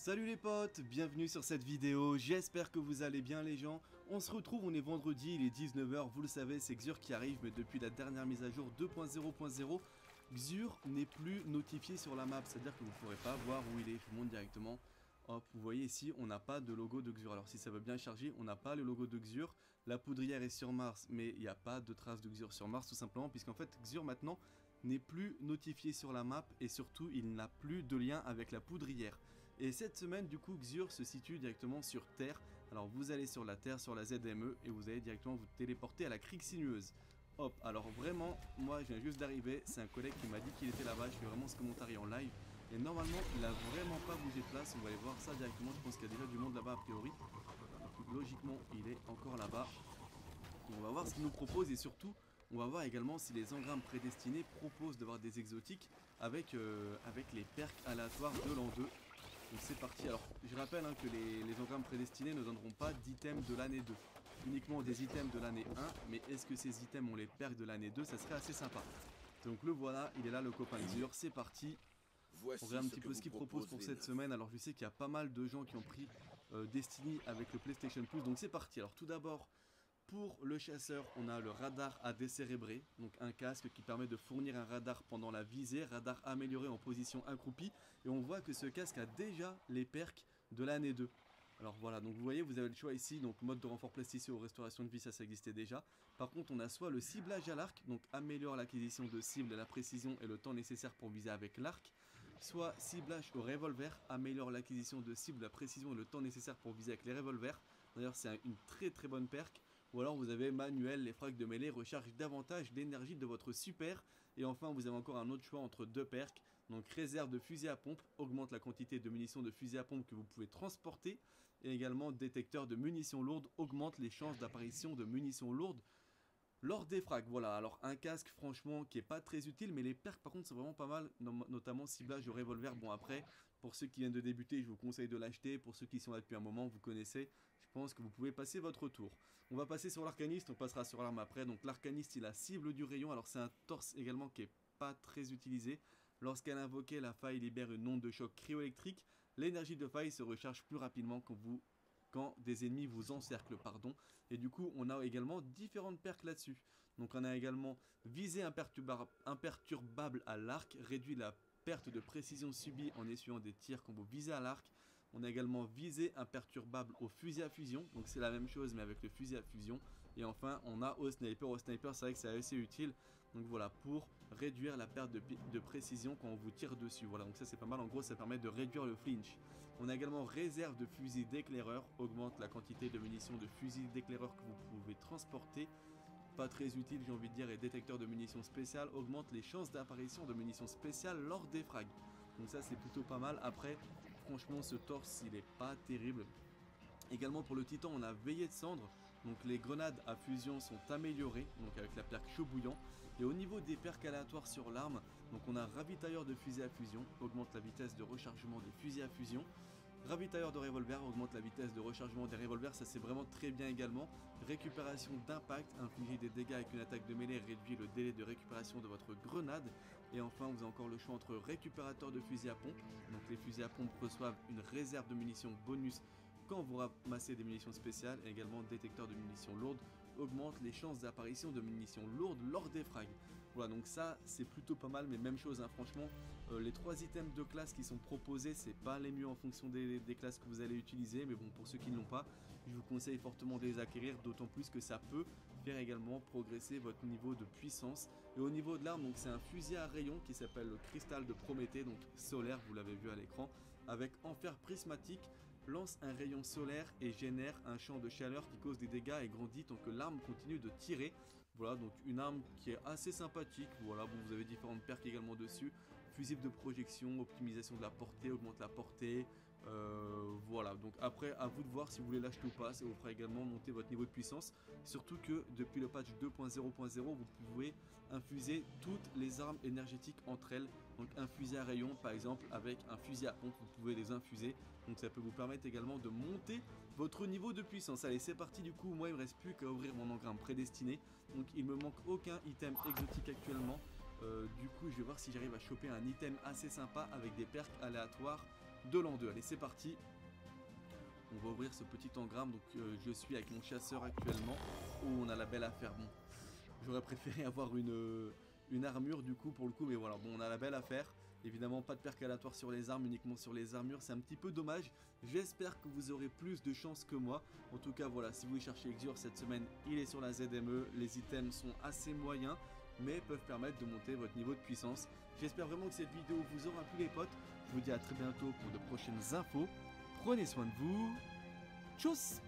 Salut les potes, bienvenue sur cette vidéo, j'espère que vous allez bien les gens. On se retrouve, on est vendredi, il est 19 h, vous le savez, c'est Xur qui arrive, mais depuis la dernière mise à jour 2.0.0, Xur n'est plus notifié sur la map, c'est-à-dire que vous ne pourrez pas voir où il est, je vous montre directement. Hop, vous voyez ici, on n'a pas de logo de Xur. Alors si ça veut bien charger, on n'a pas le logo de Xur. La poudrière est sur Mars, mais il n'y a pas de trace de Xur sur Mars tout simplement, puisqu'en fait Xur maintenant n'est plus notifié sur la map et surtout il n'a plus de lien avec la poudrière. Et cette semaine du coup Xur se situe directement sur Terre. Alors vous allez sur la Terre, sur la ZME et vous allez directement vous téléporter à la crique sinueuse. Hop, alors vraiment, moi je viens juste d'arriver, c'est un collègue qui m'a dit qu'il était là-bas, je fais vraiment ce commentaire en live. Et normalement il a vraiment pas bougé de place, on va aller voir ça directement, je pense qu'il y a déjà du monde là-bas a priori. Donc, logiquement il est encore là-bas. On va voir ce qu'il nous propose et surtout on va voir également si les engrammes prédestinés proposent d'avoir des exotiques avec les perks aléatoires de l'an 2. Donc c'est parti, alors je rappelle que les engrammes prédestinés ne donneront pas d'items de l'année 2. Uniquement des items de l'année 1, mais est-ce que ces items ont les perks de l'année 2? Ça serait assez sympa. Donc le voilà, il est là le copain Xur, c'est parti. On regarde un petit peu ce qu'il propose pour cette semaine. Alors je sais qu'il y a pas mal de gens qui ont pris Destiny avec le PlayStation Plus, donc c'est parti. Alors tout d'abord, pour le chasseur, on a le radar à décérébrer, donc un casque qui permet de fournir un radar pendant la visée, radar amélioré en position accroupie, et on voit que ce casque a déjà les perks de l'année 2. Alors voilà, donc vous voyez, vous avez le choix ici, donc mode de renfort plasticien ou restauration de vie, ça existait déjà. Par contre, on a soit le ciblage à l'arc, donc améliore l'acquisition de cibles, la précision et le temps nécessaire pour viser avec l'arc, soit ciblage au revolver, améliore l'acquisition de cibles, la précision et le temps nécessaire pour viser avec les revolvers. D'ailleurs, c'est une très bonne perk. Ou alors vous avez manuel, les frags de mêlée rechargent davantage l'énergie de votre super. Et enfin vous avez encore un autre choix entre deux perks. Donc réserve de fusil à pompe, augmente la quantité de munitions de fusil à pompe que vous pouvez transporter. Et également détecteur de munitions lourdes, augmente les chances d'apparition de munitions lourdes lors des frags. Voilà, alors un casque franchement qui est pas très utile, mais les perks par contre sont vraiment pas mal, notamment ciblage au revolver. Bon après, pour ceux qui viennent de débuter, je vous conseille de l'acheter. Pour ceux qui sont là depuis un moment, vous connaissez, je pense que vous pouvez passer votre tour. On va passer sur l'arcaniste, on passera sur l'arme après. Donc l'arcaniste il a cible du rayon, alors c'est un torse également qui est pas très utilisé. Lorsqu'elle est invoquée, la faille libère une onde de choc cryoélectrique. L'énergie de faille se recharge plus rapidement quand des ennemis vous encerclent, pardon. Et du coup, on a également différentes perks là-dessus. Donc on a également visée imperturbable à l'arc, réduit la perte de précision subie en essuyant des tirs quand vous visez à l'arc. On a également visée imperturbable au fusil à fusion, donc c'est la même chose mais avec le fusil à fusion. Et enfin on a au sniper c'est vrai que c'est assez utile. Donc voilà, pour réduire la perte de précision quand on vous tire dessus. Voilà, donc ça c'est pas mal, en gros ça permet de réduire le flinch. On a également réserve de fusil d'éclaireur, augmente la quantité de munitions de fusil d'éclaireur que vous pouvez transporter. Pas très utile j'ai envie de dire, et détecteur de munitions spéciales, augmente les chances d'apparition de munitions spéciales lors des frags. Donc ça c'est plutôt pas mal. Après franchement ce torse il est pas terrible. Également pour le titan on a veillée de cendre. Donc les grenades à fusion sont améliorées, donc avec la perque chaud bouillant. Et au niveau des perques aléatoires sur l'arme, donc on a ravitailleur de fusée à fusion, augmente la vitesse de rechargement des fusils à fusion. Ravitailleur de revolver augmente la vitesse de rechargement des revolvers, ça c'est vraiment très bien également. Récupération d'impact, infliger des dégâts avec une attaque de mêlée réduit le délai de récupération de votre grenade. Et enfin vous avez encore le choix entre récupérateur de fusils à pompe, donc les fusils à pompe reçoivent une réserve de munitions bonus quand vous ramassez des munitions spéciales, et également détecteur de munitions lourdes augmente les chances d'apparition de munitions lourdes lors des frags. Voilà, donc ça c'est plutôt pas mal, mais même chose franchement, les 3 items de classe qui sont proposés c'est pas les mieux en fonction des classes que vous allez utiliser, mais bon pour ceux qui ne l'ont pas, je vous conseille fortement de les acquérir, d'autant plus que ça peut faire également progresser votre niveau de puissance. Et au niveau de l'arme, donc c'est un fusil à rayon qui s'appelle le cristal de Prométhée, donc solaire, vous l'avez vu à l'écran, avec enfer prismatique, lance un rayon solaire et génère un champ de chaleur qui cause des dégâts et grandit tant que l'arme continue de tirer. Voilà, donc une arme qui est assez sympathique. Voilà, bon, vous avez différentes perks également dessus. Fusible de projection, optimisation de la portée, augmente la portée. Voilà, donc après à vous de voir si vous voulez l'acheter ou pas. Ça vous fera également monter votre niveau de puissance. Surtout que depuis le patch 2.0.0, vous pouvez infuser toutes les armes énergétiques entre elles. Donc un fusil à rayon par exemple avec un fusil à pompe, vous pouvez les infuser. Donc ça peut vous permettre également de monter votre niveau de puissance. Allez, c'est parti du coup. Moi il me reste plus qu'à ouvrir mon engramme prédestiné. Donc il me manque aucun item exotique actuellement. Du coup je vais voir si j'arrive à choper un item assez sympa avec des perks aléatoires. de l'an 2. Allez, c'est parti. On va ouvrir ce petit engramme. Donc je suis avec mon chasseur actuellement. Oh, on a la belle affaire. Bon, j'aurais préféré avoir une armure du coup pour le coup, mais voilà, bon, on a la belle affaire. Évidemment, pas de percalatoire sur les armes, uniquement sur les armures, c'est un petit peu dommage. J'espère que vous aurez plus de chance que moi. En tout cas, voilà, si vous cherchez Exur cette semaine, il est sur la ZME. Les items sont assez moyens, mais peuvent permettre de monter votre niveau de puissance. J'espère vraiment que cette vidéo vous aura plu les potes. Je vous dis à très bientôt pour de prochaines infos. Prenez soin de vous. Tchuss!